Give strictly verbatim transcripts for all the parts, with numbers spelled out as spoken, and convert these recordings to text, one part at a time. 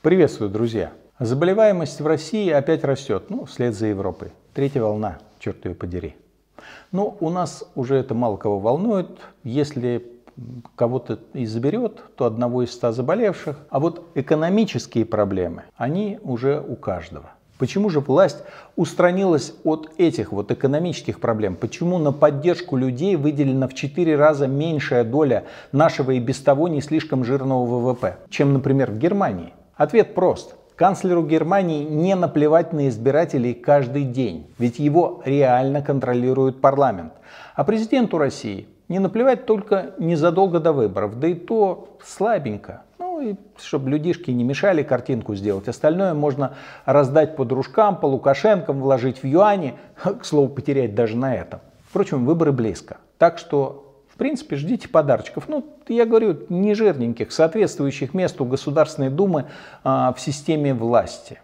Приветствую, друзья! Заболеваемость в России опять растет, ну, вслед за Европой. Третья волна, черт ее подери. Но у нас уже это мало кого волнует. Если кого-то и заберет, то одного из ста заболевших. А вот экономические проблемы, они уже у каждого. Почему же власть устранилась от этих вот экономических проблем? Почему на поддержку людей выделена в четыре раза меньшая доля нашего и без того не слишком жирного вэ вэ пэ, чем, например, в Германии? Ответ прост. Канцлеру Германии не наплевать на избирателей каждый день, ведь его реально контролирует парламент. А президенту России не наплевать только незадолго до выборов, да и то слабенько. Ну и чтобы людишки не мешали картинку сделать. Остальное можно раздать по дружкам, по Лукашенкам, вложить в юани, к слову, потерять даже на этом. Впрочем, выборы близко. Так что, в принципе, ждите подарочков. Ну, я говорю, не жирненьких, соответствующих месту Государственной Думы а, в системе власти.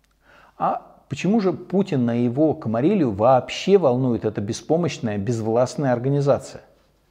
А почему же Путина и его комарилью вообще волнует эта беспомощная, безвластная организация?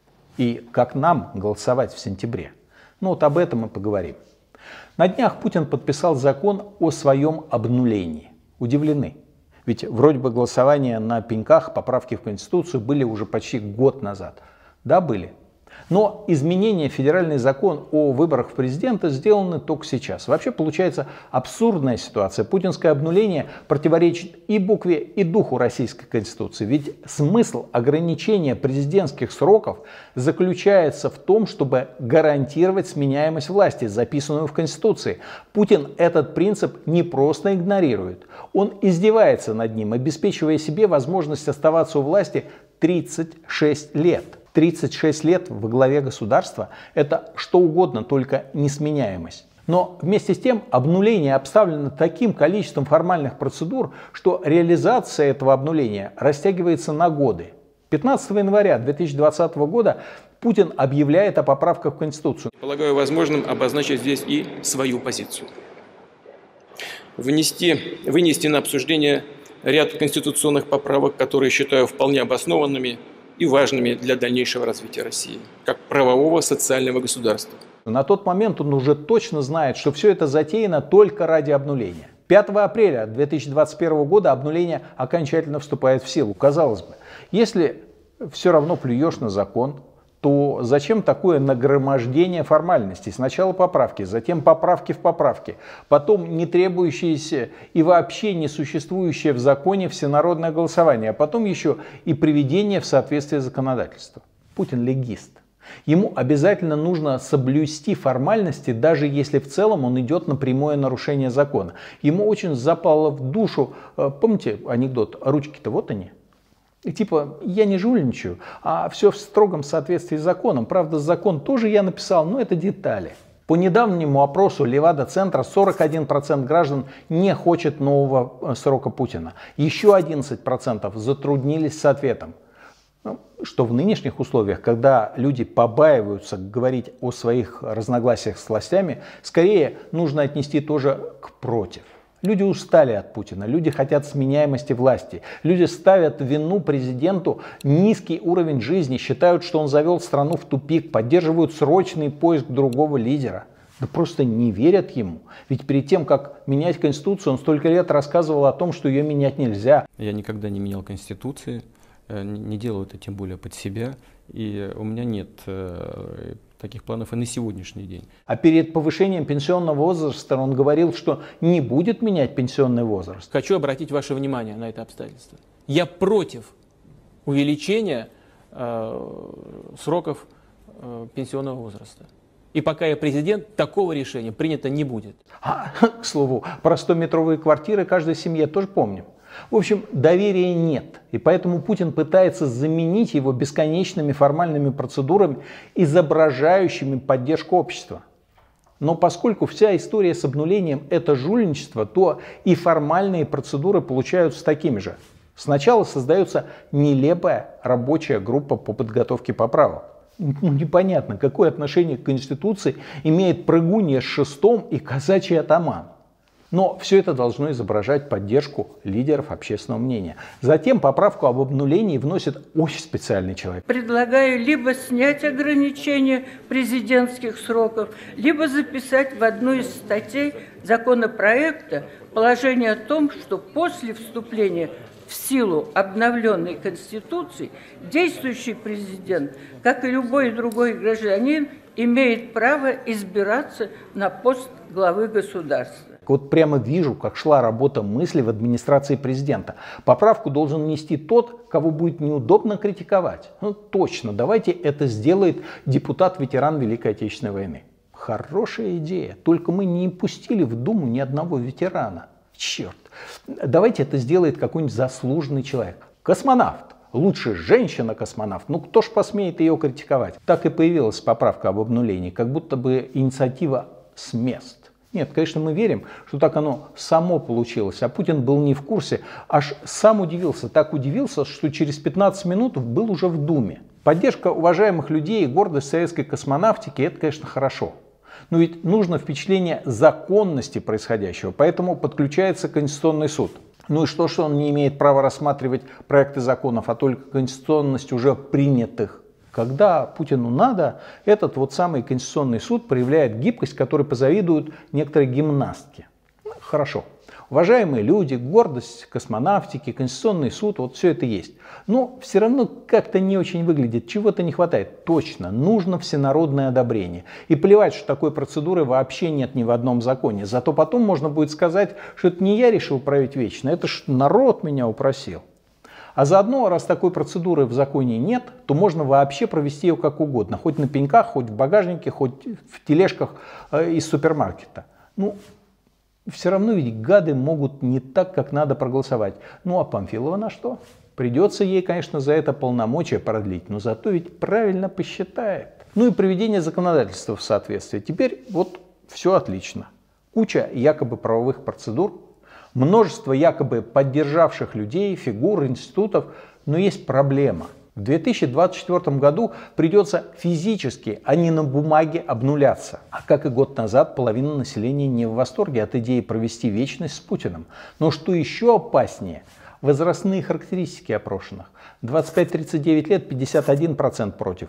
И как нам голосовать в сентябре? Ну вот об этом мы поговорим. На днях Путин подписал закон о своем обнулении. Удивлены? Ведь вроде бы голосования на пеньках, поправки в Конституцию были уже почти год назад. Да, были. Но изменения в федеральный закон о выборах в президента сделаны только сейчас. Вообще получается абсурдная ситуация. Путинское обнуление противоречит и букве, и духу Российской Конституции. Ведь смысл ограничения президентских сроков заключается в том, чтобы гарантировать сменяемость власти, записанную в Конституции. Путин этот принцип не просто игнорирует. Он издевается над ним, обеспечивая себе возможность оставаться у власти тридцать шесть лет. тридцать шесть лет во главе государства – это что угодно, только несменяемость. Но вместе с тем обнуление обставлено таким количеством формальных процедур, что реализация этого обнуления растягивается на годы. пятнадцатого января две тысячи двадцатого года Путин объявляет о поправках в Конституцию. Полагаю возможным обозначить здесь и свою позицию. Внести, вынести на обсуждение ряд конституционных поправок, которые считаю вполне обоснованными и важными для дальнейшего развития России, как правового социального государства. На тот момент он уже точно знает, что все это затеяно только ради обнуления. пятого апреля две тысячи двадцать первого года обнуление окончательно вступает в силу. Казалось бы, если все равно плюешь на закон, то зачем такое нагромождение формальностей? Сначала поправки, затем поправки в поправки, потом не требующиеся и вообще не существующее в законе всенародное голосование, а потом еще и приведение в соответствие законодательства. Путин легист. Ему обязательно нужно соблюсти формальности, даже если в целом он идет на прямое нарушение закона. Ему очень запало в душу, помните анекдот, ручки-то вот они. И типа, я не жульничаю, а все в строгом соответствии с законом. Правда, закон тоже я написал, но это детали. По недавнему опросу Левада-центра сорок один процент граждан не хочет нового срока Путина. Еще одиннадцать процентов затруднились с ответом. Что в нынешних условиях, когда люди побаиваются говорить о своих разногласиях с властями, скорее нужно отнести тоже к против. Люди устали от Путина, люди хотят сменяемости власти, люди ставят в вину президенту низкий уровень жизни, считают, что он завел страну в тупик, поддерживают срочный поиск другого лидера. Да просто не верят ему. Ведь перед тем, как менять Конституцию, он столько лет рассказывал о том, что ее менять нельзя. Я никогда не менял Конституции, не делал это тем более под себя, и у меня нет таких планов и на сегодняшний день. А перед повышением пенсионного возраста он говорил, что не будет менять пенсионный возраст. Хочу обратить ваше внимание на это обстоятельство. Я против увеличения э, сроков э, пенсионного возраста. И пока я президент, такого решения принято не будет. А, к слову, про стометровые квартиры каждой семье тоже помним. В общем, доверия нет, и поэтому Путин пытается заменить его бесконечными формальными процедурами, изображающими поддержку общества. Но поскольку вся история с обнулением – это жульничество, то и формальные процедуры получаются такими же. Сначала создается нелепая рабочая группа по подготовке поправок. Ну, непонятно, какое отношение к Конституции имеет прыгунья с шестом и казачий атаман. Но все это должно изображать поддержку лидеров общественного мнения. Затем поправку об обнулении вносит очень специальный человек. Предлагаю либо снять ограничения президентских сроков, либо записать в одну из статей законопроекта положение о том, что после вступления в силу обновленной Конституции действующий президент, как и любой другой гражданин, имеет право избираться на пост главы государства. Вот прямо вижу, как шла работа мысли в администрации президента. Поправку должен внести тот, кого будет неудобно критиковать. Ну точно, давайте это сделает депутат-ветеран Великой Отечественной войны. Хорошая идея, только мы не пустили в Думу ни одного ветерана. Черт, давайте это сделает какой-нибудь заслуженный человек. Космонавт. Лучше женщина-космонавт. Ну кто ж посмеет ее критиковать? Так и появилась поправка об обнулении, как будто бы инициатива с мест. Нет, конечно, мы верим, что так оно само получилось, а Путин был не в курсе, аж сам удивился, так удивился, что через пятнадцать минут был уже в Думе. Поддержка уважаемых людей и гордость советской космонавтики – это, конечно, хорошо. Но ведь нужно впечатление законности происходящего, поэтому подключается Конституционный суд. Ну и что, что он не имеет права рассматривать проекты законов, а только конституционность уже принятых? Когда Путину надо, этот вот самый Конституционный суд проявляет гибкость, которой позавидуют некоторые гимнастки. Хорошо. Уважаемые люди, гордость космонавтики, Конституционный суд, вот все это есть. Но все равно как-то не очень выглядит, чего-то не хватает. Точно, нужно всенародное одобрение. И плевать, что такой процедуры вообще нет ни в одном законе. Зато потом можно будет сказать, что это не я решил править вечно, это ж народ меня упросил. А заодно, раз такой процедуры в законе нет, то можно вообще провести ее как угодно. Хоть на пеньках, хоть в багажнике, хоть в тележках э, из супермаркета. Ну, все равно ведь гады могут не так, как надо проголосовать. Ну а Памфилова на что? Придется ей, конечно, за это полномочия продлить, но зато ведь правильно посчитает. Ну и приведение законодательства в соответствие. Теперь вот все отлично. Куча якобы правовых процедур. Множество якобы поддержавших людей, фигур, институтов, но есть проблема. В две тысячи двадцать четвёртом году придется физически, а не на бумаге обнуляться. А как и год назад, половина населения не в восторге от идеи провести вечность с Путиным. Но что еще опаснее, возрастные характеристики опрошенных. двадцать пять тридцать девять лет, пятьдесят один процент против.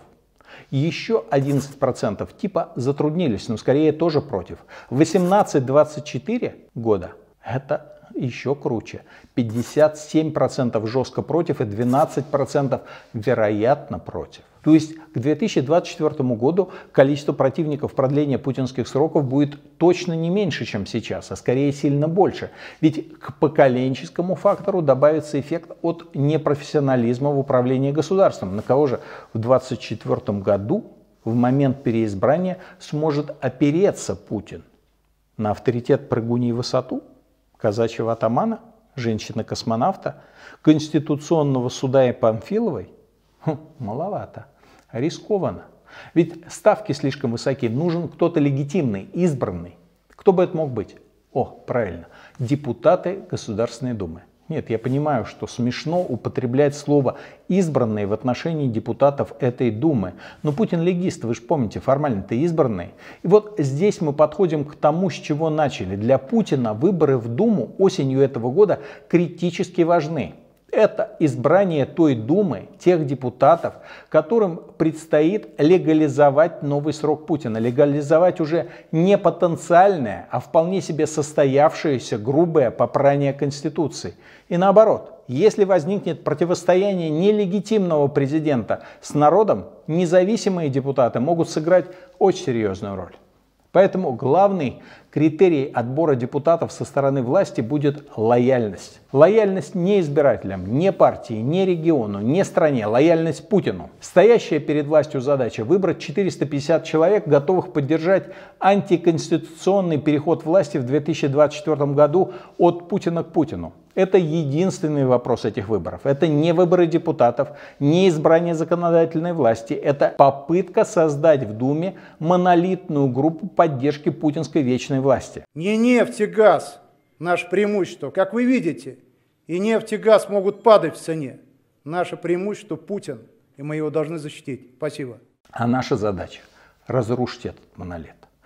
Еще одиннадцать процентов типа затруднились, но скорее тоже против. восемнадцать двадцать четыре года. Это еще круче. пятьдесят семь процентов жестко против и двенадцать процентов вероятно против. То есть к две тысячи двадцать четвёртому году количество противников продления путинских сроков будет точно не меньше, чем сейчас, а скорее сильно больше. Ведь к поколенческому фактору добавится эффект от непрофессионализма в управлении государством. На кого же в двадцать четвёртом году в момент переизбрания сможет опереться Путин? На авторитет прыгуньи в высоту? Казачьего атамана, женщины-космонавта, Конституционного суда и Памфиловой? Хм, маловато, рискованно. Ведь ставки слишком высоки, нужен кто-то легитимный, избранный. Кто бы это мог быть? О, правильно, депутаты Государственной Думы. Нет, я понимаю, что смешно употреблять слово «избранные» в отношении депутатов этой Думы. Но Путин легист, вы же помните, формально-то избранные. И вот здесь мы подходим к тому, с чего начали. Для Путина выборы в Думу осенью этого года критически важны. Это избрание той Думы, тех депутатов, которым предстоит легализовать новый срок Путина. Легализовать уже не потенциальное, а вполне себе состоявшееся грубое попрание Конституции. И наоборот, если возникнет противостояние нелегитимного президента с народом, независимые депутаты могут сыграть очень серьезную роль. Поэтому главный критерий отбора депутатов со стороны власти будет лояльность. Лояльность не избирателям, не партии, не региону, не стране, лояльность Путину. Стоящая перед властью задача выбрать четыреста пятьдесят человек, готовых поддержать антиконституционный переход власти в две тысячи двадцать четвёртом году от Путина к Путину. Это единственный вопрос этих выборов. Это не выборы депутатов, не избрание законодательной власти. Это попытка создать в Думе монолитную группу поддержки путинской вечной власти. Не нефть и газ наше преимущество, как вы видите. И нефть и газ могут падать в цене. Наше преимущество Путин, и мы его должны защитить. Спасибо. А наша задача – разрушить этот монолит.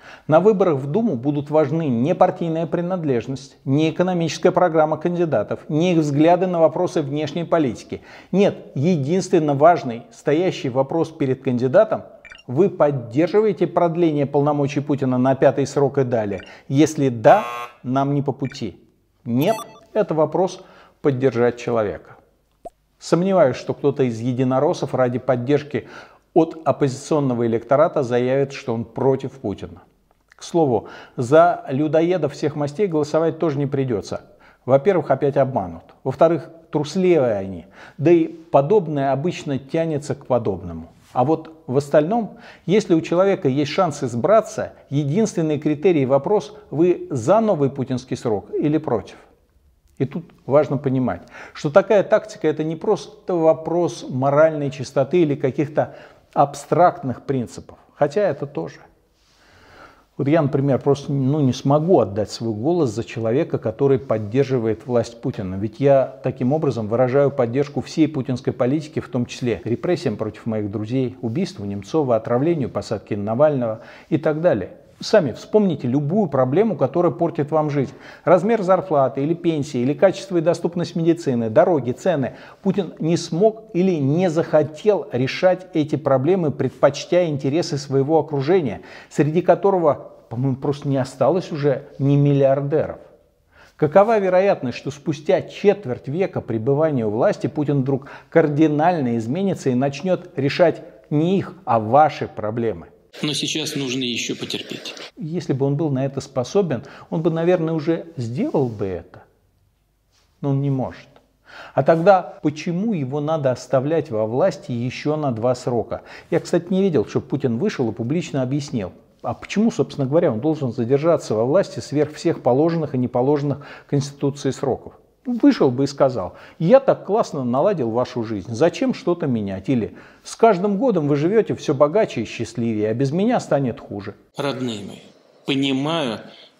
На выборах в Думу будут важны не партийная принадлежность, не экономическая программа кандидатов, не их взгляды на вопросы внешней политики. Нет, единственно важный, стоящий вопрос перед кандидатом: вы поддерживаете продление полномочий Путина на пятый срок и далее? Если да, нам не по пути. Нет, это вопрос поддержать человека. Сомневаюсь, что кто-то из единороссов ради поддержки от оппозиционного электората заявит, что он против Путина. К слову, за людоедов всех мастей голосовать тоже не придется. Во-первых, опять обманут. Во-вторых, трусливые они. Да и подобное обычно тянется к подобному. А вот в остальном, если у человека есть шанс избраться, единственный критерий и вопрос: вы за новый путинский срок или против? И тут важно понимать, что такая тактика — это не просто вопрос моральной чистоты или каких-то абстрактных принципов, хотя это тоже. Вот я, например, просто ну, не смогу отдать свой голос за человека, который поддерживает власть Путина. Ведь я таким образом выражаю поддержку всей путинской политики, в том числе репрессиям против моих друзей, убийству Немцова, отравлению, посадке Навального и так далее. Сами вспомните любую проблему, которая портит вам жизнь. Размер зарплаты или пенсии, или качество и доступность медицины, дороги, цены. Путин не смог или не захотел решать эти проблемы, предпочтя интересы своего окружения, среди которого, по-моему, просто не осталось уже ни миллиардеров. Какова вероятность, что спустя четверть века пребывания у власти Путин вдруг кардинально изменится и начнет решать не их, а ваши проблемы? Но сейчас нужно еще потерпеть. Если бы он был на это способен, он бы, наверное, уже сделал бы это. Но он не может. А тогда почему его надо оставлять во власти еще на два срока? Я, кстати, не видел, чтобы Путин вышел и публично объяснил. А почему, собственно говоря, он должен задержаться во власти сверх всех положенных и неположенных Конституцией сроков? Вышел бы и сказал: я так классно наладил вашу жизнь, зачем что-то менять? Или с каждым годом вы живете все богаче и счастливее, а без меня станет хуже. Родные мои, понимаю,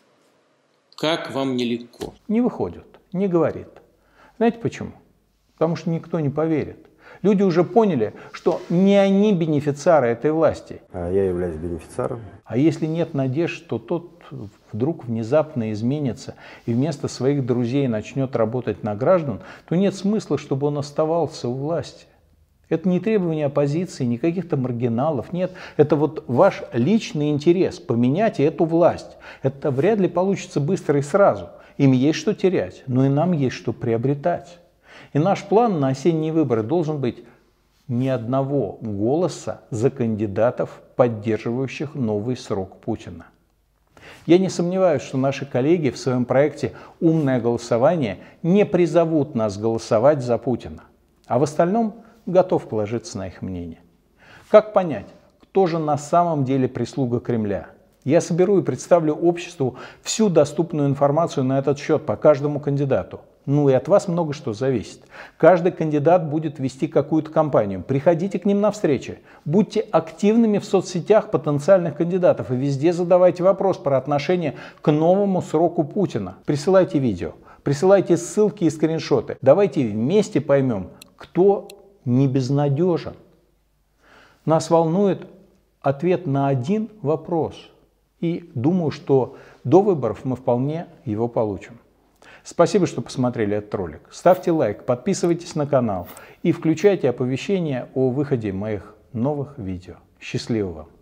как вам нелегко. Не выходит, не говорит. Знаете почему? Потому что никто не поверит. Люди уже поняли, что не они бенефициары этой власти. А я являюсь бенефициаром. А если нет надежд, то тот вдруг внезапно изменится и вместо своих друзей начнет работать на граждан, то нет смысла, чтобы он оставался у власти. Это не требование оппозиции, не каких-то маргиналов, нет. Это вот ваш личный интерес — поменять эту власть. Это вряд ли получится быстро и сразу. Им есть что терять, но и нам есть что приобретать. И наш план на осенние выборы должен быть: ни одного голоса за кандидатов, поддерживающих новый срок Путина. Я не сомневаюсь, что наши коллеги в своем проекте «Умное голосование» не призовут нас голосовать за Путина. А в остальном готов положиться на их мнение. Как понять, кто же на самом деле прислуга Кремля? Я соберу и представлю обществу всю доступную информацию на этот счет по каждому кандидату. Ну и от вас много что зависит. Каждый кандидат будет вести какую-то кампанию. Приходите к ним на встречи. Будьте активными в соцсетях потенциальных кандидатов и везде задавайте вопрос про отношение к новому сроку Путина. Присылайте видео, присылайте ссылки и скриншоты. Давайте вместе поймем, кто не безнадежен. Нас волнует ответ на один вопрос. И думаю, что до выборов мы вполне его получим. Спасибо, что посмотрели этот ролик. Ставьте лайк, подписывайтесь на канал и включайте оповещения о выходе моих новых видео. Счастливо вам!